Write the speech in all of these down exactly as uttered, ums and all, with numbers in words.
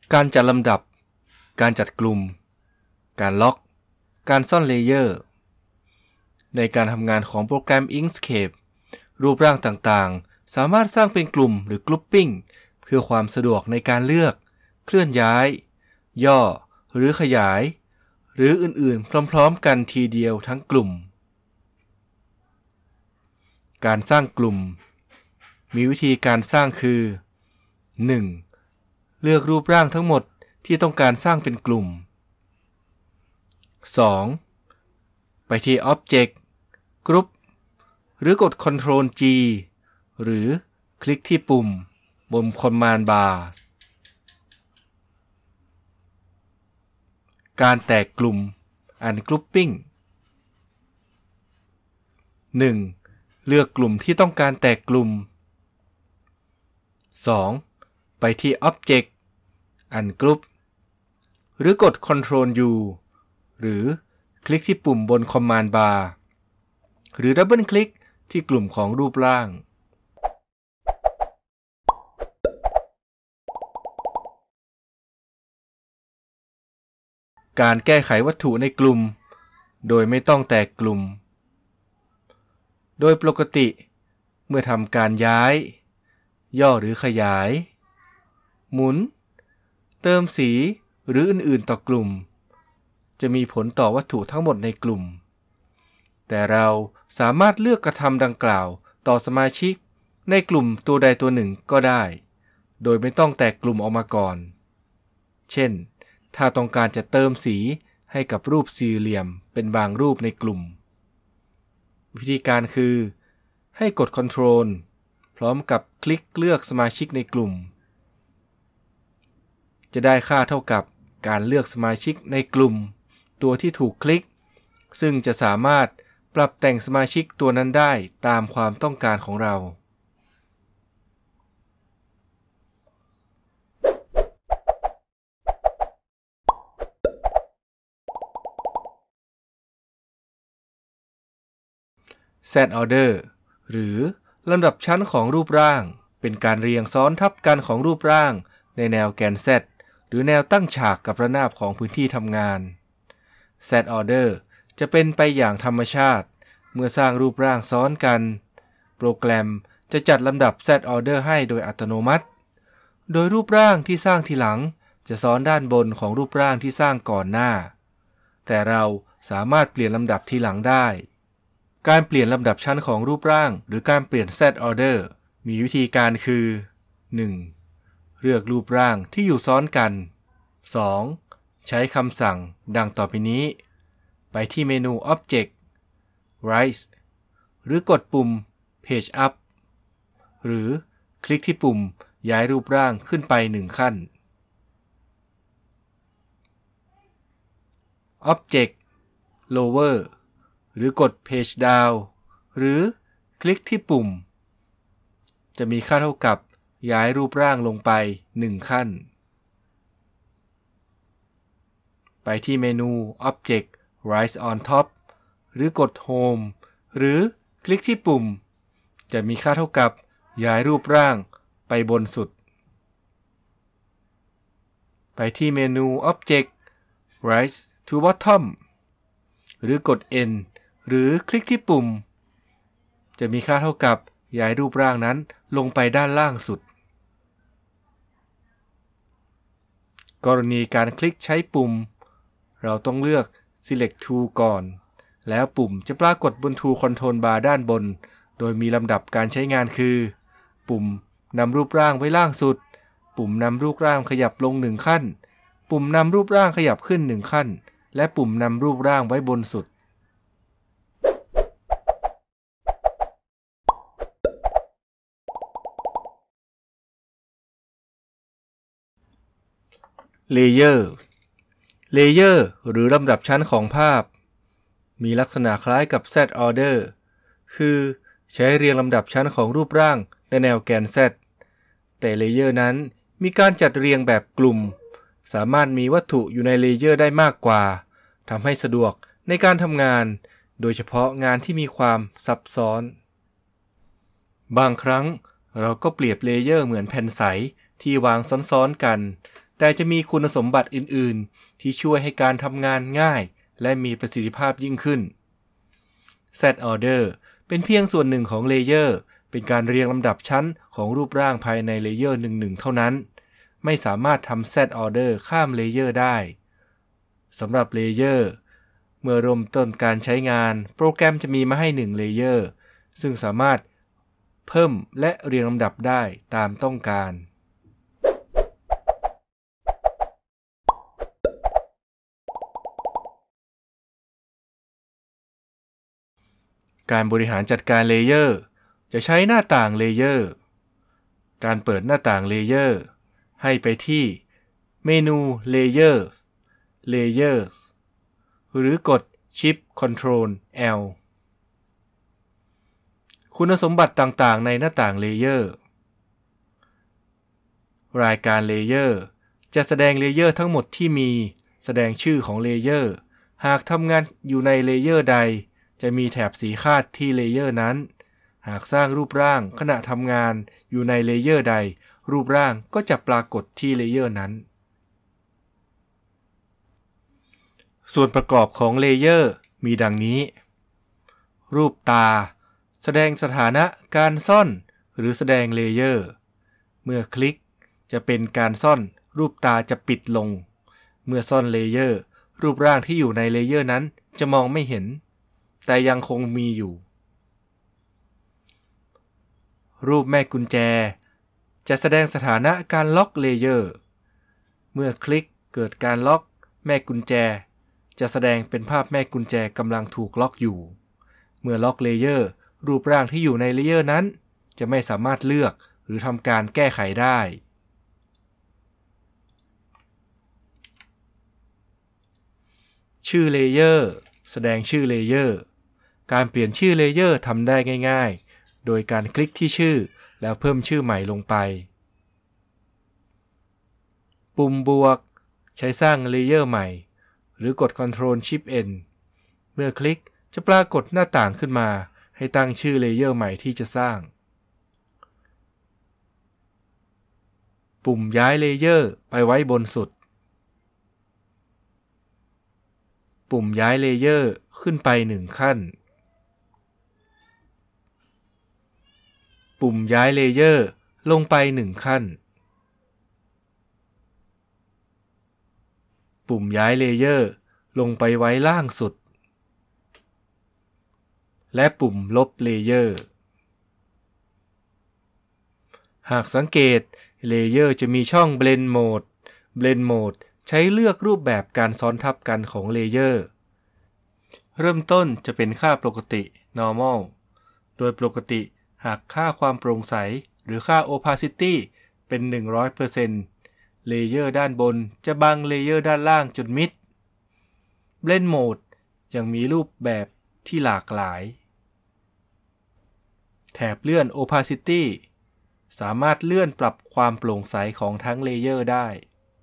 การจัดลำดับการจัดกลุ่มการล็อกการซ่อนเลเยอร์ในการทำงานของโปรแกรม Inkscape รูปร่างต่างๆสามารถสร้างเป็นกลุ่มหรือกรุ๊ปปิ้งเพื่อความสะดวกในการเลือกเคลื่อนย้ายย่อหรือขยายหรืออื่นๆพร้อมๆกันทีเดียวทั้งกลุ่มการสร้างกลุ่มมีวิธีการสร้างคือ หนึ่ง. เลือกรูปร่างทั้งหมดที่ต้องการสร้างเป็นกลุ่ม สอง. ไปที่ Object Group หรือกด Ctrl G หรือคลิกที่ปุ่มบน Command Bar การแตกกลุ่ม Ungrouping หนึ่ง. เลือกกลุ่มที่ต้องการแตกกลุ่ม สอง. ไปที่ Object Ungroup หรือกด Ctrl U หรือคลิกที่ปุ่มบน Command Bar หรือดับเบิลคลิกที่กลุ่มของรูปร่างการแก้ไขวัตถุในกลุ่มโดยไม่ต้องแตกกลุ่มโดยปกติเมื่อทำการย้ายย่อหรือขยายหมุนเติมสีหรืออื่นๆต่อกลุ่มจะมีผลต่อวัตถุทั้งหมดในกลุ่มแต่เราสามารถเลือกกระทำดังกล่าวต่อสมาชิกในกลุ่มตัวใดตัวหนึ่งก็ได้โดยไม่ต้องแตกกลุ่มออกมาก่อนเช่นถ้าต้องการจะเติมสีให้กับรูปสี่เหลี่ยมเป็นบางรูปในกลุ่มวิธีการคือให้กด Ctrl พร้อมกับคลิกเลือกสมาชิกในกลุ่มจะได้ค่าเท่ากับการเลือกสมาชิกในกลุ่มตัวที่ถูกคลิกซึ่งจะสามารถปรับแต่งสมาชิกตัวนั้นได้ตามความต้องการของเราSet Order หรือลำดับชั้นของรูปร่างเป็นการเรียงซ้อนทับกันของรูปร่างในแนวแกน Z หรือแนวตั้งฉากกับระนาบของพื้นที่ทำงาน Set Order จะเป็นไปอย่างธรรมชาติเมื่อสร้างรูปร่างซ้อนกันโปรแกรมจะจัดลำดับ Set Order ให้โดยอัตโนมัติโดยรูปร่างที่สร้างทีหลังจะซ้อนด้านบนของรูปร่างที่สร้างก่อนหน้าแต่เราสามารถเปลี่ยนลำดับทีหลังได้การเปลี่ยนลำดับชั้นของรูปร่างหรือการเปลี่ยน Set Order มีวิธีการคือ หนึ่ง. เลือกรูปร่างที่อยู่ซ้อนกัน สอง. ใช้คำสั่งดังต่อไปนี้ไปที่เมนู Object Rise หรือกดปุ่ม Page Up หรือคลิกที่ปุ่มย้ายรูปร่างขึ้นไปหนึ่งขั้น Object Lower หรือกด Page Down หรือคลิกที่ปุ่มจะมีค่าเท่ากับย้ายรูปร่างลงไปหนึ่งขั้นไปที่เมนู Object Rise on Top หรือกด Home หรือคลิกที่ปุ่มจะมีค่าเท่ากับย้ายรูปร่างไปบนสุดไปที่เมนู Object Rise to Bottom หรือกด N หรือคลิกที่ปุ่มจะมีค่าเท่ากับย้ายรูปร่างนั้นลงไปด้านล่างสุดกรณีการคลิกใช้ปุ่มเราต้องเลือก Select Tool ก่อนแล้วปุ่มจะปรากฏบน Tool Control Bar ด้านบนโดยมีลำดับการใช้งานคือปุ่มนำรูปร่างไว้ล่างสุดปุ่มนำรูปร่างขยับลงหนึ่งขั้นปุ่มนำรูปร่างขยับขึ้นหนึ่งขั้นและปุ่มนำรูปร่างไว้บนสุดLayer Layer หรือลำดับชั้นของภาพมีลักษณะคล้ายกับ Set Order คือใช้เรียงลำดับชั้นของรูปร่างในแนวแกน Z แต่ Layer นั้นมีการจัดเรียงแบบกลุ่มสามารถมีวัตถุอยู่ใน Layer ได้มากกว่าทำให้สะดวกในการทำงานโดยเฉพาะงานที่มีความซับซ้อนบางครั้งเราก็เปรียบ Layer เหมือนแผ่นใสที่วางซ้อนๆกันแต่จะมีคุณสมบัติอื่นๆที่ช่วยให้การทำงานง่ายและมีประสิทธิภาพยิ่งขึ้น Set Order เป็นเพียงส่วนหนึ่งของเลเยอร์เป็นการเรียงลำดับชั้นของรูปร่างภายในเลเยอร์หนึ่งๆเท่านั้นไม่สามารถทำ Set Order ข้ามเลเยอร์ได้สำหรับเลเยอร์เมื่อเริ่มต้นการใช้งานโปรแกรมจะมีมาให้หนึ่งเลเยอร์ซึ่งสามารถเพิ่มและเรียงลำดับได้ตามต้องการการบริหารจัดการเลเยอร์จะใช้หน้าต่างเลเยอร์การเปิดหน้าต่างเลเยอร์ให้ไปที่เมนู Layer Layers หรือกด Shift Ctrl L คุณสมบัติต่างๆในหน้าต่างเลเยอร์รายการเลเยอร์จะแสดงเลเยอร์ทั้งหมดที่มีแสดงชื่อของเลเยอร์หากทำงานอยู่ในเลเยอร์ใดจะมีแถบสีคาดที่เลเยอร์นั้นหากสร้างรูปร่างขณะทำงานอยู่ในเลเยอร์ใดรูปร่างก็จะปรากฏที่เลเยอร์นั้นส่วนประกอบของเลเยอร์มีดังนี้รูปตาแสดงสถานะการซ่อนหรือแสดงเลเยอร์เมื่อคลิกจะเป็นการซ่อนรูปตาจะปิดลงเมื่อซ่อนเลเยอร์รูปร่างที่อยู่ในเลเยอร์นั้นจะมองไม่เห็นแต่ยังคงมีอยู่รูปแม่กุญแจจะแสดงสถานะการล็อกเลเยอร์เมื่อคลิกเกิดการล็อกแม่กุญแจจะแสดงเป็นภาพแม่กุญแจกำลังถูกล็อกอยู่เมื่อล็อกเลเยอร์รูปร่างที่อยู่ในเลเยอร์นั้นจะไม่สามารถเลือกหรือทำการแก้ไขได้ชื่อเลเยอร์แสดงชื่อเลเยอร์การเปลี่ยนชื่อเลเยอร์ทำได้ง่ายๆโดยการคลิกที่ชื่อแล้วเพิ่มชื่อใหม่ลงไปปุ่มบวกใช้สร้างเลเยอร์ใหม่หรือกด Ctrl Shift N เมื่อคลิกจะปรากฏหน้าต่างขึ้นมาให้ตั้งชื่อเลเยอร์ใหม่ที่จะสร้างปุ่มย้ายเลเยอร์ไปไว้บนสุดปุ่มย้ายเลเยอร์ขึ้นไปหนึ่งขั้นปุ่มย้ายเลเยอร์ลงไปหนึ่งขั้นปุ่มย้ายเลเยอร์ลงไปไว้ล่างสุดและปุ่มลบเลเยอร์หากสังเกตเลเยอร์จะมีช่อง Blend Mode Blend Mode ใช้เลือกรูปแบบการซ้อนทับกันของเลเยอร์เริ่มต้นจะเป็นค่าปกติ Normal โดยปกติหากค่าความโปร่งใสหรือค่า Opacity เป็น หนึ่งร้อยเปอร์เซ็นต์ เลเยอร์ด้านบนจะบังเลเยอร์ด้านล่างจนมิด Blend Mode ยังมีรูปแบบที่หลากหลายแถบเลื่อน Opacity สามารถเลื่อนปรับความโปร่งใสของทั้งเลเยอร์ได้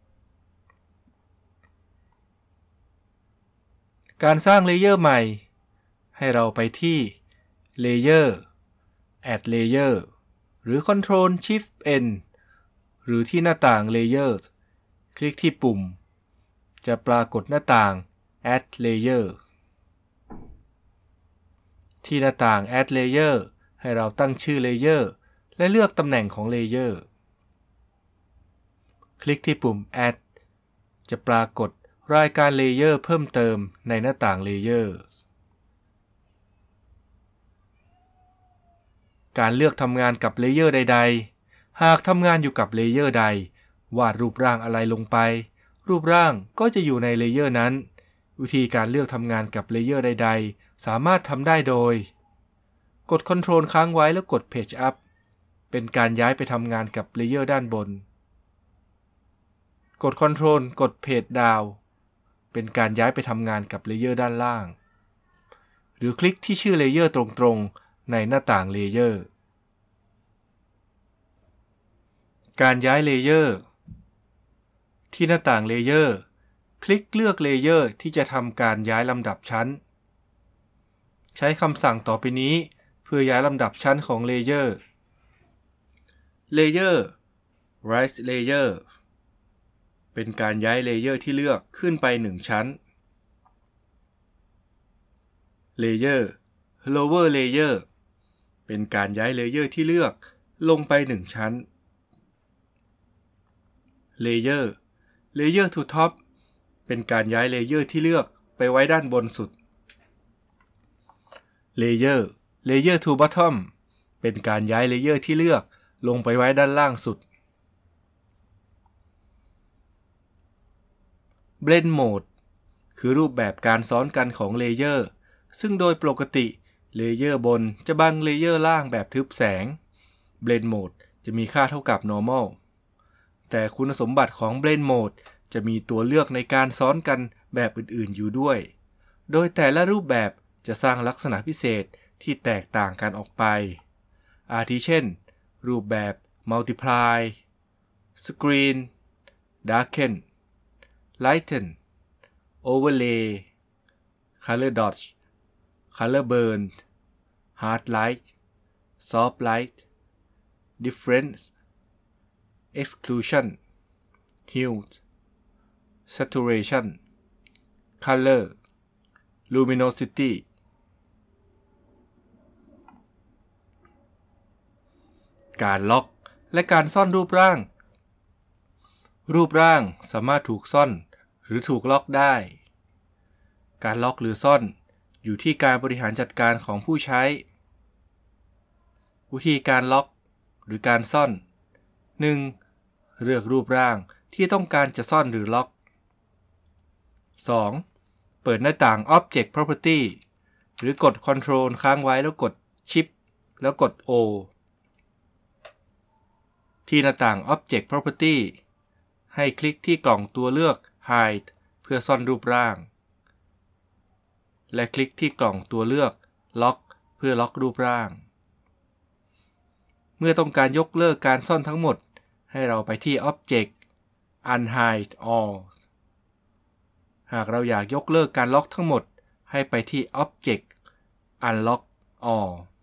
การสร้างเลเยอร์ใหม่ให้เราไปที่ Layer Add Layer หรือ Ctrl Shift N หรือที่หน้าต่าง Layers คลิกที่ปุ่มจะปรากฏหน้าต่าง Add Layer ที่หน้าต่าง Add Layer ให้เราตั้งชื่อ Layer และเลือกตำแหน่งของ Layer คลิกที่ปุ่ม Add จะปรากฏรายการเลเยอร์เพิ่มเติมในหน้าต่าง Layer การเลือกทำงานกับเลเยอร์ใดๆหากทำงานอยู่กับเลเยอร์ใดวาดรูปร่างอะไรลงไปรูปร่างก็จะอยู่ในเลเยอร์นั้นวิธีการเลือกทำงานกับเลเยอร์ใดๆสามารถทำได้โดยกด Ctrl ค้างไว้แล้วกด Page Up เป็นการย้ายไปทำงานกับเลเยอร์ด้านบนกด Ctrl กด Page Downเป็นการย้ายไปทำงานกับเลเยอร์ด้านล่างหรือคลิกที่ชื่อเลเยอร์ตรงๆในหน้าต่างเลเยอร์การย้ายเลเยอร์ที่หน้าต่างเลเยอร์คลิกเลือกเลเยอร์ที่จะทำการย้ายลำดับชั้นใช้คำสั่งต่อไปนี้เพื่อย้ายลำดับชั้นของเลเยอร์ Layer Rise Layer เป็นการย้ายเลเยอร์ที่เลือกขึ้นไปหนึ่งชั้น Layer lower layer เป็นการย้ายเลเยอร์ที่เลือกลงไปหนึ่งชั้น Layer layer to top เป็นการย้ายเลเยอร์ที่เลือกไปไว้ด้านบนสุด Layer layer to bottom เป็นการย้ายเลเยอร์ที่เลือกลงไปไว้ด้านล่างสุด Blend mode คือรูปแบบการซ้อนกันของเลเยอร์ซึ่งโดยปกติเลเยอร์บนจะบังเลเยอร์ล่างแบบทึบแสง Blend mode จะมีค่าเท่ากับ normal แต่คุณสมบัติของ Blend mode จะมีตัวเลือกในการซ้อนกันแบบอื่นๆอยู่ด้วยโดยแต่ละรูปแบบจะสร้างลักษณะพิเศษที่แตกต่างกันออกไปอาทิเช่นรูปแบบ Multiply Screen Darken Lighten Overlay Color Dodge Color Burn Hard Light Soft Light Difference Exclusion Hue Saturation Color Luminosity การล็อกและการซ่อนรูปร่างรูปร่างสามารถถูกซ่อนหรือถูกล็อกได้การล็อกหรือซ่อนอยู่ที่การบริหารจัดการของผู้ใช้วิธีการล็อกหรือการซ่อน หนึ่ง. เลือกรูปร่างที่ต้องการจะซ่อนหรือล็อก สอง. เปิดหน้าต่าง Object Property หรือกด Ctrl ค้างไว้แล้วกด Shift แล้วกด O ที่หน้าต่าง Object Property ให้คลิกที่กล่องตัวเลือก Hide เพื่อซ่อนรูปร่างและคลิกที่กล่องตัวเลือก Lock เพื่อล็อกรูปร่างเมื่อต้องการยกเลิกการซ่อนทั้งหมดให้เราไปที่ Object Unhide All หากเราอยากยกเลิกการล็อกทั้งหมดให้ไปที่ Object Unlock All